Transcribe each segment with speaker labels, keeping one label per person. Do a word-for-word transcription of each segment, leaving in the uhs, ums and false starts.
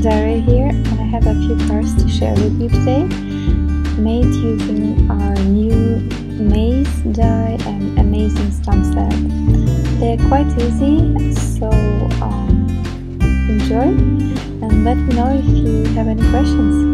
Speaker 1: Daria here, and I have a few cards to share with you today, made using our new maze die and amazing stamp set. They're quite easy, so um, enjoy and let me know if you have any questions.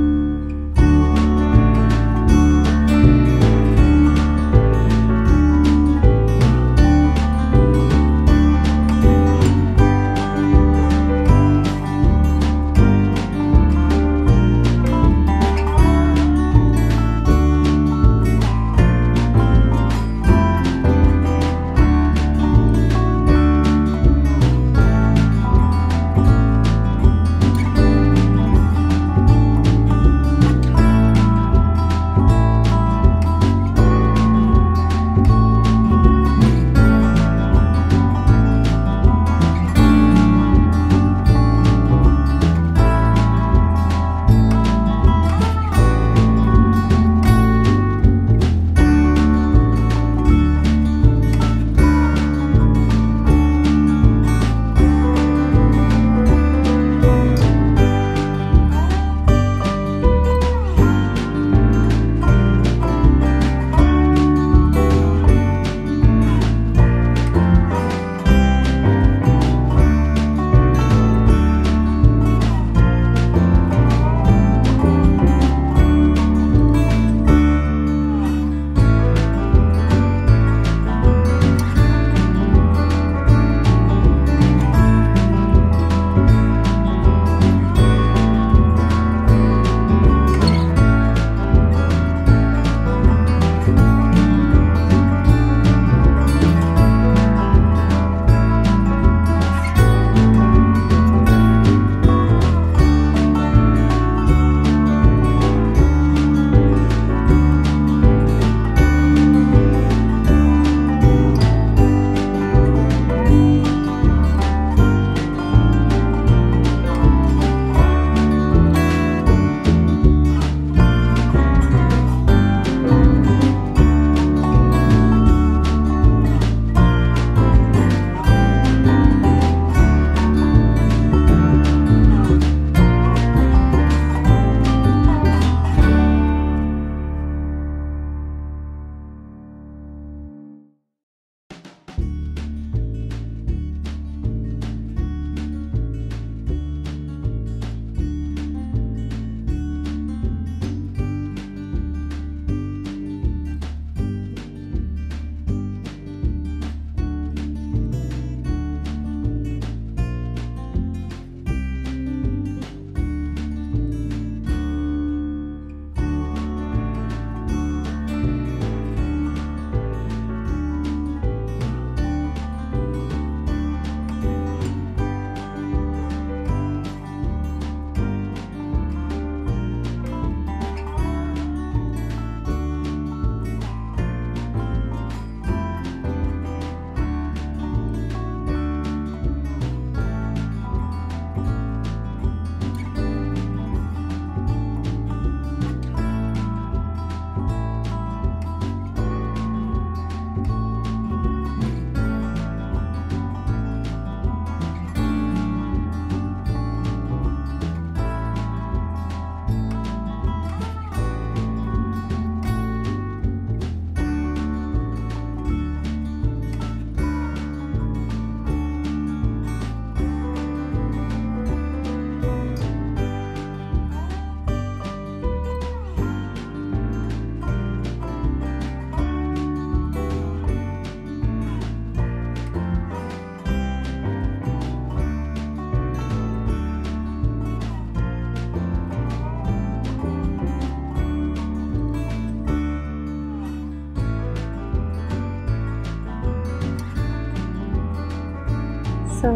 Speaker 1: So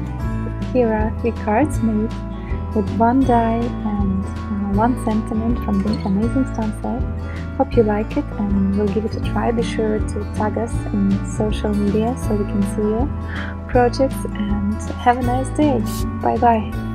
Speaker 1: here are three cards made with one die and uh, one sentiment from the amazing stamp set. Hope you like it and we'll give it a try. Be sure to tag us in social media so we can see your projects, and have a nice day. Bye bye.